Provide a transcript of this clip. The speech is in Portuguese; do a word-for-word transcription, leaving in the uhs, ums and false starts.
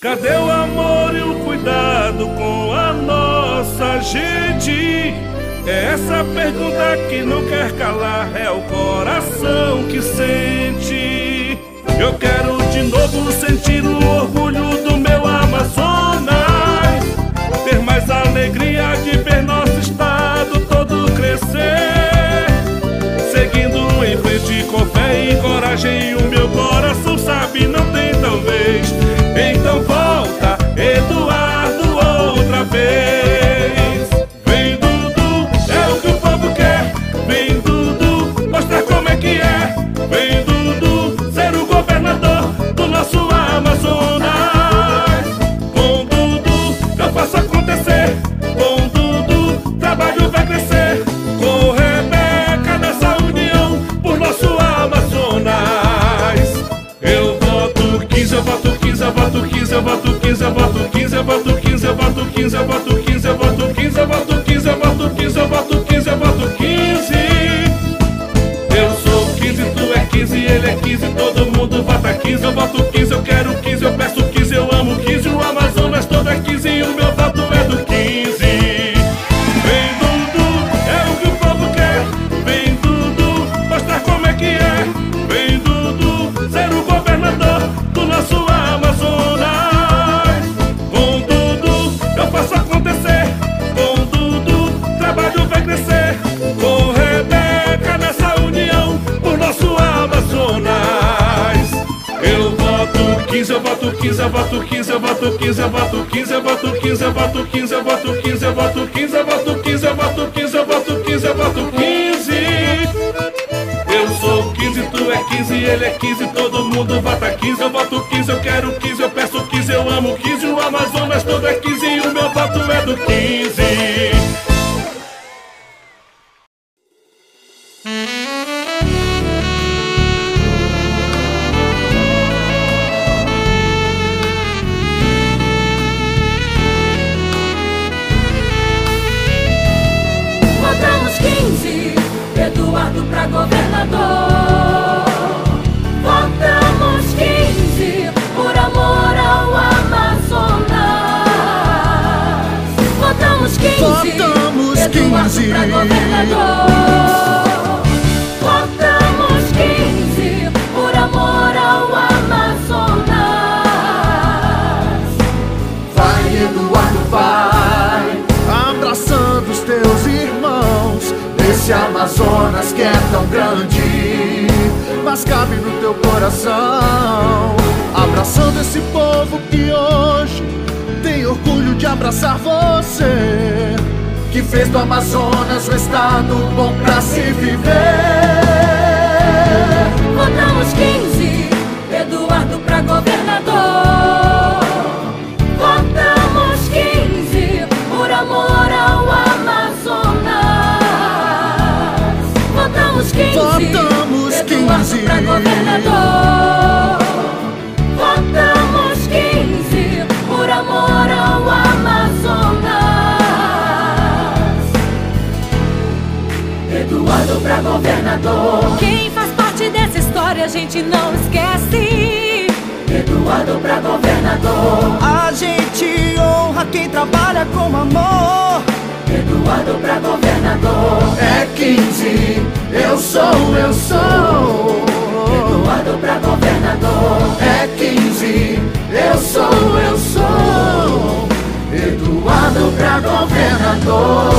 Cadê o amor e o cuidado com a nossa gente? É essa pergunta que não quer calar, é o coração que sente. Eu quero de novo sentir o orgulho do meu Amazonas, ter mais alegria de ver nosso estado todo crescer, seguindo em frente com fé e coragem. O meu coração sabe, não tem talvez. Então volta, Eduardo, outra vez. Vem, Dudu, é o que o povo quer. Vem, Dudu, mostra como é que é. Vem, Dudu, ser o governador do nosso Amazonas. Com Dudu eu faço acontecer. Com Dudu trabalho vai crescer. Com Rebeca nessa união por nosso Amazonas. Eu voto quinze, eu voto quinze, eu voto quinze, eu voto quinze, eu voto quinze, eu voto quinze, eu voto quinze, eu voto quinze, eu voto quinze, eu voto quinze, eu voto quinze, eu voto quinze, eu voto quinze. Eu sou quinze, tu é quinze, ele é quinze, todo mundo vota quinze. Eu voto quinze, eu quero quinze, eu peço quinze, eu amo quinze. O Amazonas todo é quinze e o meu voto é do quinze. Vem, Dudu, é o que o povo quer. Vem, Dudu, mostrar como é que é. Vem, Dudu, ser o governador do nosso Amazonas. Com Dudu eu faço acontecer. Com Dudu trabalho vai crescer. Com Rebeca nessa união por nosso Amazonas. Eu voto quinze, eu voto quinze, eu voto quinze, eu voto quinze, eu voto quinze, eu voto quinze, eu voto quinze, eu voto quinze, eu voto quinze, eu voto quinze, eu voto quinze, eu voto quinze, eu voto quinze. Eu sou quinze, tu é quinze, ele é quinze, todo mundo vota quinze. Eu voto quinze, eu quero quinze, eu peço quinze, eu amo quinze. O Amazonas todo é quinze e o meu voto é do quinze. Votamos quinze, Eduardo pra governador. Votamos quinze, por amor ao Amazonas. Votamos quinze, Votamos Eduardo quinze. pra governador. Votamos quinze, por amor ao Amazonas. Vai, Eduardo, vai, abraçando os teus irmãos nesse Amazonas que é tão grande, mas cabe no teu coração. Abraçando esse povo que hoje tem orgulho de abraçar você, que fez do Amazonas um estado bom pra se viver. Votamos quinze, Eduardo pra governador. Votamos quinze, por amor ao Amazonas. Votamos quinze, Votamos Eduardo quinze. pra governador. Votamos quinze, por amor ao Amazonas. Eduardo pra governador. Quem faz parte dessa história a gente não esquece. Eduardo pra governador. A gente honra quem trabalha com amor. Eduardo pra governador. É quinze, eu sou, eu sou. Eduardo pra governador. É quinze, eu sou, eu sou. Eduardo pra governador.